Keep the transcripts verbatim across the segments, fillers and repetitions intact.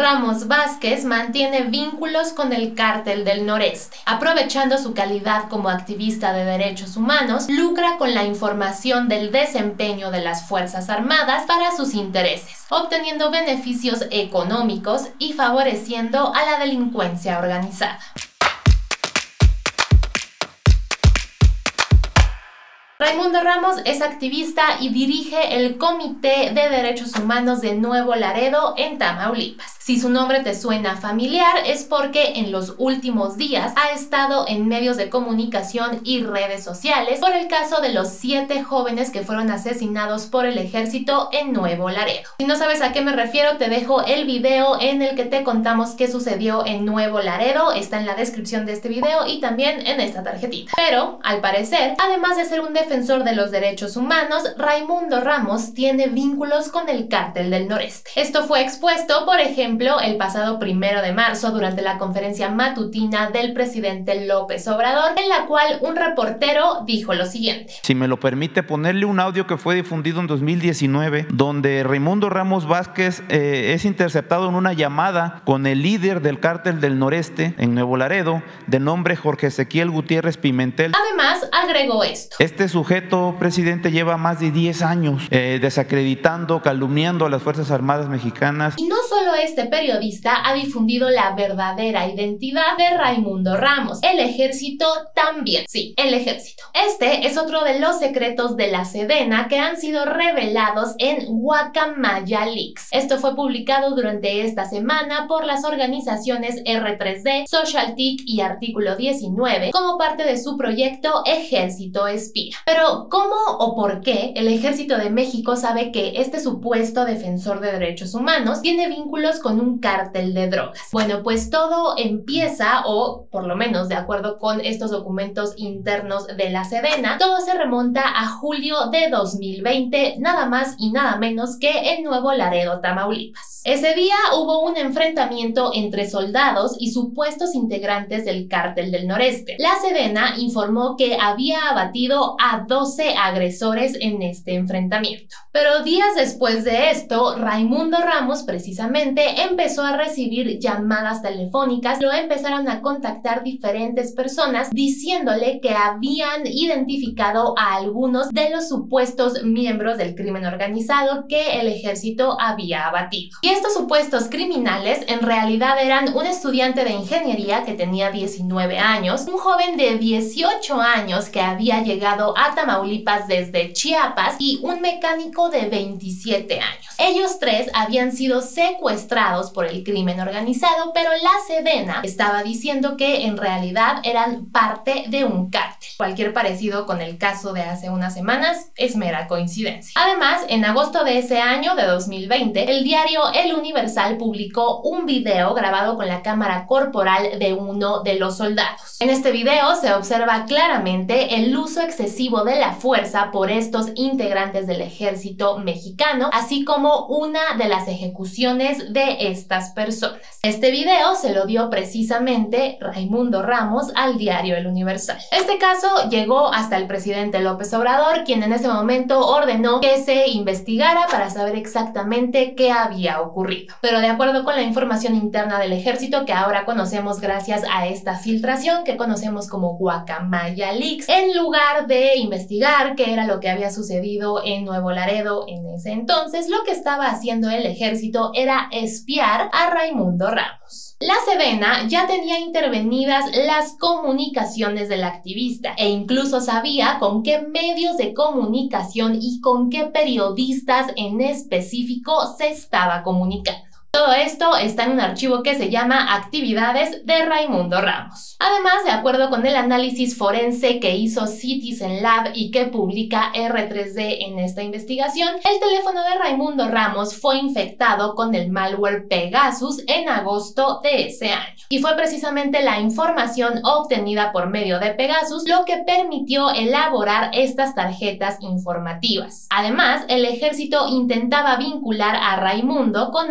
Ramos Vázquez mantiene vínculos con el Cártel del Noreste. Aprovechando su calidad como activista de derechos humanos, lucra con la información del desempeño de las Fuerzas Armadas para sus intereses, obteniendo beneficios económicos y favoreciendo a la delincuencia organizada. Raimundo Ramos es activista y dirige el Comité de Derechos Humanos de Nuevo Laredo en Tamaulipas. Si su nombre te suena familiar es porque en los últimos días ha estado en medios de comunicación y redes sociales por el caso de los siete jóvenes que fueron asesinados por el ejército en Nuevo Laredo. Si no sabes a qué me refiero, te dejo el video en el que te contamos qué sucedió en Nuevo Laredo. Está en la descripción de este video y también en esta tarjetita. Pero, al parecer, además de ser un defensor de los derechos humanos, Raimundo Ramos tiene vínculos con el Cártel del Noreste. Esto fue expuesto, por ejemplo, el pasado primero de marzo durante la conferencia matutina del presidente López Obrador, en la cual un reportero dijo lo siguiente. Si me lo permite ponerle un audio que fue difundido en dos mil diecinueve, donde Raimundo Ramos Vázquez eh, es interceptado en una llamada con el líder del Cártel del Noreste en Nuevo Laredo, de nombre Jorge Ezequiel Gutiérrez Pimentel. Además, agregó esto. Este sujeto, presidente, lleva más de diez años eh, desacreditando, calumniando a las Fuerzas Armadas mexicanas. Y no solo este periodista ha difundido la verdadera identidad de Raimundo Ramos, el ejército también. Sí, el ejército. Este es otro de los secretos de la Sedena que han sido revelados en Guacamaya Leaks. Esto fue publicado durante esta semana por las organizaciones R tres D, SocialTIC y Artículo diecinueve como parte de su proyecto Ejército Espía. Pero, ¿cómo o por qué el Ejército de México sabe que este supuesto defensor de derechos humanos tiene vínculos con un cártel de drogas? Bueno, pues todo empieza, o por lo menos de acuerdo con estos documentos internos de la Sedena, todo se remonta a julio de dos mil veinte, nada más y nada menos que en Nuevo Laredo, Tamaulipas. Ese día hubo un enfrentamiento entre soldados y supuestos integrantes del Cártel del Noreste. La Sedena informó que había abatido a doce agresores en este enfrentamiento. Pero días después de esto, Raimundo Ramos precisamente empezó a recibir llamadas telefónicas, lo empezaron a contactar diferentes personas diciéndole que habían identificado a algunos de los supuestos miembros del crimen organizado que el ejército había abatido. Y estos supuestos criminales en realidad eran un estudiante de ingeniería que tenía diecinueve años, un joven de dieciocho años que había llegado a Tamaulipas desde Chiapas y un mecánico de veintisiete años. Ellos tres habían sido secuestrados por el crimen organizado, pero la Sedena estaba diciendo que en realidad eran parte de un cártel. Cualquier parecido con el caso de hace unas semanas es mera coincidencia. Además, en agosto de ese año de dos mil veinte, el diario El Universal publicó un video grabado con la cámara corporal de uno de los soldados. En este video se observa claramente el uso excesivo de la fuerza por estos integrantes del ejército mexicano, así como una de las ejecuciones de estas personas. Este video se lo dio precisamente Raimundo Ramos al diario El Universal. Este caso llegó hasta el presidente López Obrador, quien en ese momento ordenó que se investigara para saber exactamente qué había ocurrido. Pero de acuerdo con la información interna del ejército que ahora conocemos gracias a esta filtración que conocemos como Guacamaya Leaks, en lugar de investigar qué era lo que había sucedido en Nuevo Laredo en ese entonces, lo que estaba haciendo el ejército era espiar a Raimundo Ramos. La Sedena ya tenía intervenidas las comunicaciones del activista e incluso sabía con qué medios de comunicación y con qué periodistas en específico se estaba comunicando. Todo esto está en un archivo que se llama Actividades de Raimundo Ramos. Además, de acuerdo con el análisis forense que hizo Citizen Lab y que publica R tres D en esta investigación, el teléfono de Raimundo Ramos fue infectado con el malware Pegasus en agosto de ese año. Y fue precisamente la información obtenida por medio de Pegasus lo que permitió elaborar estas tarjetas informativas. Además, el ejército intentaba vincular a Raimundo con el cártel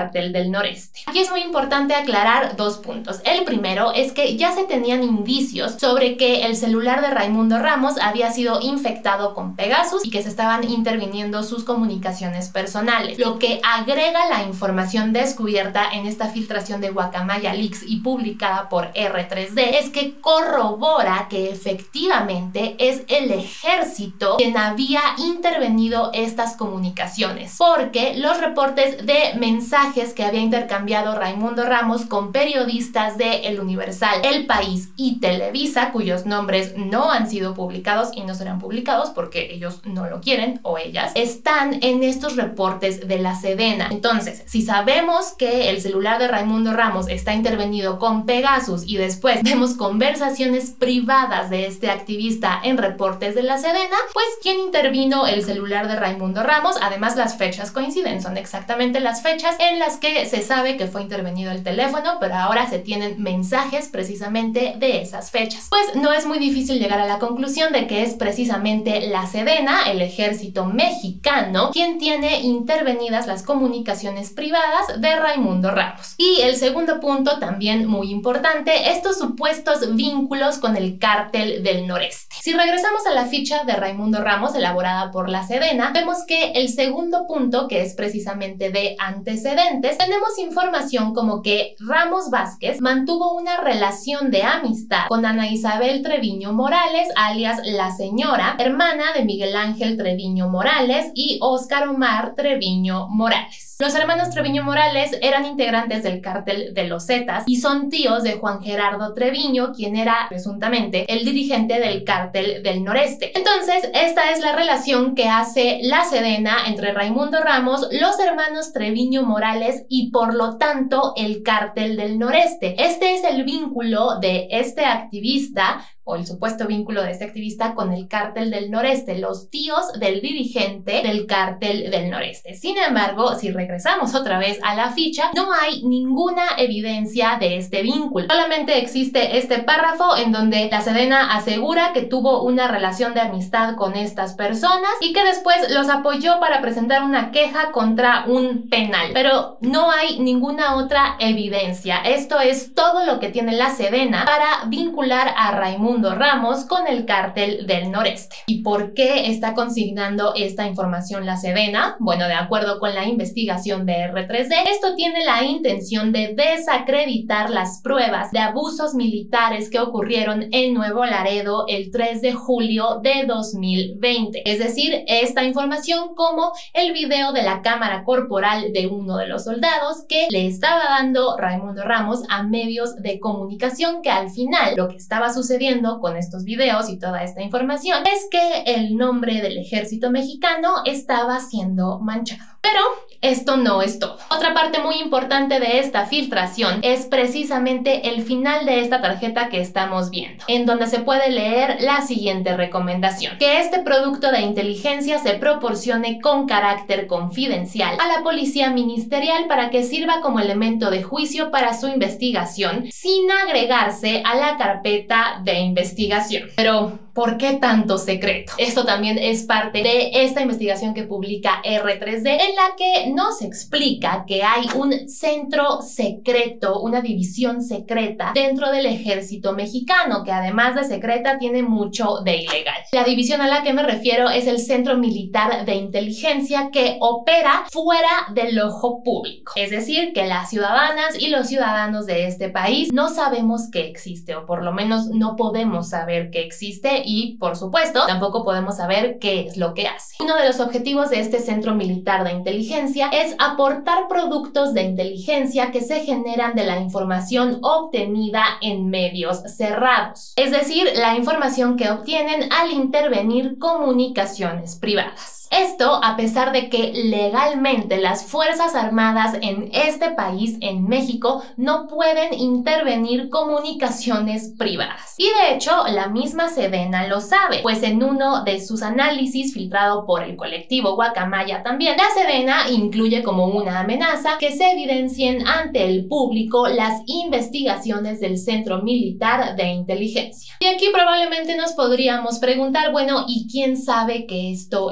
Cártel del Noreste. Aquí es muy importante aclarar dos puntos. El primero es que ya se tenían indicios sobre que el celular de Raimundo Ramos había sido infectado con Pegasus y que se estaban interviniendo sus comunicaciones personales, lo que agrega la información descubierta en esta filtración de Guacamaya Leaks y publicada por R tres D, es que corrobora que efectivamente es el ejército quien había intervenido estas comunicaciones, porque los reportes de mensajes que había intercambiado Raimundo Ramos con periodistas de El Universal, El País y Televisa, cuyos nombres no han sido publicados y no serán publicados porque ellos no lo quieren o ellas, están en estos reportes de la Sedena. Entonces, si sabemos que el celular de Raimundo Ramos está intervenido con Pegasus y después vemos conversaciones privadas de este activista en reportes de la Sedena, pues ¿quién intervino el celular de Raimundo Ramos? Además, las fechas coinciden, son exactamente las fechas en las que se sabe que fue intervenido el teléfono, pero ahora se tienen mensajes precisamente de esas fechas. Pues no es muy difícil llegar a la conclusión de que es precisamente la Sedena, el ejército mexicano, quien tiene intervenidas las comunicaciones privadas de Raimundo Ramos. Y el segundo punto, también muy importante, estos supuestos vínculos con el Cártel del Noreste. Si regresamos a la ficha de Raimundo Ramos elaborada por la Sedena, vemos que el segundo punto, que es precisamente de antecedentes, tenemos información como que Ramos Vázquez mantuvo una relación de amistad con Ana Isabel Treviño Morales, alias La Señora, hermana de Miguel Ángel Treviño Morales y Óscar Omar Treviño Morales. Los hermanos Treviño Morales eran integrantes del Cártel de los Zetas y son tíos de Juan Gerardo Treviño, quien era presuntamente el dirigente del Cártel del Noreste. Entonces, esta es la relación que hace la Sedena entre Raimundo Ramos, los hermanos Treviño Morales y por lo tanto el Cártel del Noreste. Este es el vínculo de este activista, o el supuesto vínculo de este activista con el Cártel del Noreste, los tíos del dirigente del Cártel del Noreste. Sin embargo, si regresamos otra vez a la ficha, no hay ninguna evidencia de este vínculo. Solamente existe este párrafo en donde la Sedena asegura que tuvo una relación de amistad con estas personas y que después los apoyó para presentar una queja contra un penal. Pero no hay ninguna otra evidencia. Esto es todo lo que tiene la Sedena para vincular a Raimundo Ramos con el Cártel del Noreste. ¿Y por qué está consignando esta información la Sedena? Bueno, de acuerdo con la investigación de R tres D, esto tiene la intención de desacreditar las pruebas de abusos militares que ocurrieron en Nuevo Laredo el tres de julio de dos mil veinte. Es decir, esta información como el video de la cámara corporal de uno de los soldados que le estaba dando Raimundo Ramos a medios de comunicación, que al final lo que estaba sucediendo con estos videos y toda esta información es que el nombre del ejército mexicano estaba siendo manchado. Pero esto no es todo. Otra parte muy importante de esta filtración es precisamente el final de esta tarjeta que estamos viendo, en donde se puede leer la siguiente recomendación: que este producto de inteligencia se proporcione con carácter confidencial a la policía ministerial para que sirva como elemento de juicio para su investigación, sin agregarse a la carpeta de investigación. Pero ¿por qué tanto secreto? Esto también es parte de esta investigación que publica R tres D, en la que nos explica que hay un centro secreto, una división secreta dentro del ejército mexicano, que además de secreta tiene mucho de ilegal. La división a la que me refiero es el Centro Militar de Inteligencia, que opera fuera del ojo público. Es decir, que las ciudadanas y los ciudadanos de este país no sabemos que existe, o por lo menos no podemos saber que existe, y por supuesto tampoco podemos saber qué es lo que hace. Uno de los objetivos de este Centro Militar de Inteligencia es aportar productos de inteligencia que se generan de la información obtenida en medios cerrados, es decir, la información que obtienen al intervenir comunicaciones privadas. Esto a pesar de que legalmente las Fuerzas Armadas en este país, en México, no pueden intervenir comunicaciones privadas. Y de hecho, la misma Sedena lo sabe, pues en uno de sus análisis filtrado por el colectivo Guacamaya también, la Sedena incluye como una amenaza que se evidencien ante el público las investigaciones del Centro Militar de Inteligencia. Y aquí probablemente nos podríamos preguntar, bueno, ¿y quién sabe que esto existe?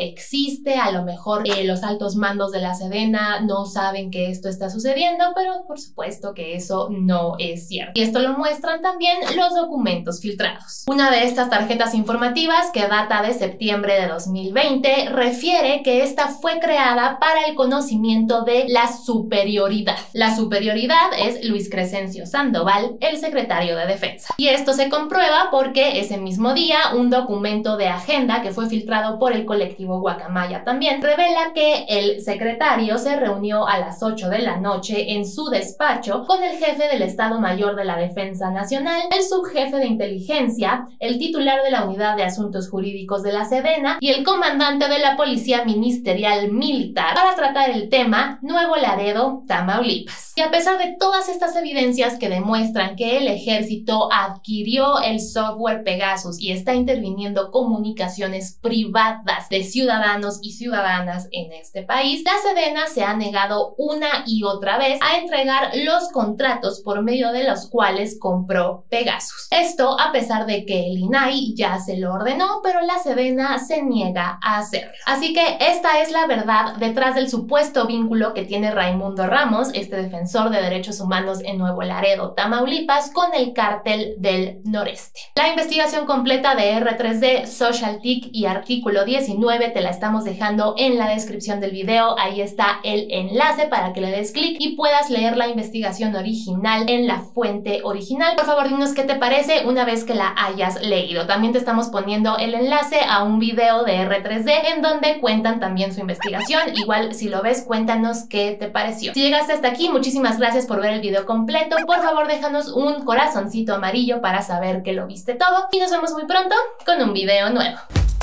existe, a lo mejor eh, los altos mandos de la Sedena no saben que esto está sucediendo, pero por supuesto que eso no es cierto. Y esto lo muestran también los documentos filtrados. Una de estas tarjetas informativas, que data de septiembre de dos mil veinte, refiere que esta fue creada para el conocimiento de la superioridad. La superioridad es Luis Crescencio Sandoval, el secretario de Defensa. Y esto se comprueba porque ese mismo día un documento de agenda que fue filtrado por el colectivo Guacamaya también revela que el secretario se reunió a las ocho de la noche en su despacho con el jefe del Estado Mayor de la Defensa Nacional, el subjefe de inteligencia, el titular de la Unidad de Asuntos Jurídicos de la Sedena y el comandante de la Policía Ministerial Militar para tratar el tema Nuevo Laredo, Tamaulipas. Y a pesar de todas estas evidencias que demuestran que el ejército adquirió el software Pegasus y está interviniendo comunicaciones privadas de ciudadanos y ciudadanas en este país, la Sedena se ha negado una y otra vez a entregar los contratos por medio de los cuales compró Pegasus. Esto a pesar de que el I N A I ya se lo ordenó, pero la Sedena se niega a hacerlo. Así que esta es la verdad detrás del supuesto vínculo que tiene Raimundo Ramos, este defensor de derechos humanos en Nuevo Laredo, Tamaulipas, con el Cártel del Noreste. La investigación completa de R tres D, SocialTIC y Artículo diecinueve te la estamos dejando en la descripción del video. Ahí está el enlace para que le des clic y puedas leer la investigación original en la fuente original. Por favor, dinos qué te parece una vez que la hayas leído. También te estamos poniendo el enlace a un video de R tres D en donde cuentan también su investigación. Igual, si lo ves, cuéntanos qué te pareció. Si llegaste hasta aquí, muchísimas gracias por ver el video completo. Por favor, déjanos un corazoncito amarillo para saber que lo viste todo y nos vemos muy pronto con un video nuevo.